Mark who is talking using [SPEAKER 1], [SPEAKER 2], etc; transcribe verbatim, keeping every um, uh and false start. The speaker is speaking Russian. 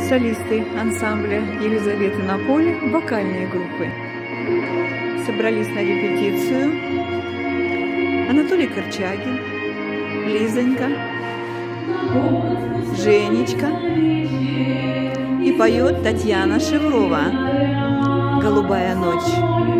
[SPEAKER 1] Солисты ансамбля Елизаветы на поле, вокальные группы, собрались на репетицию. Анатолий Корчагин, Лизонька, Женечка, и поет Татьяна Шеврова «Голубая ночь».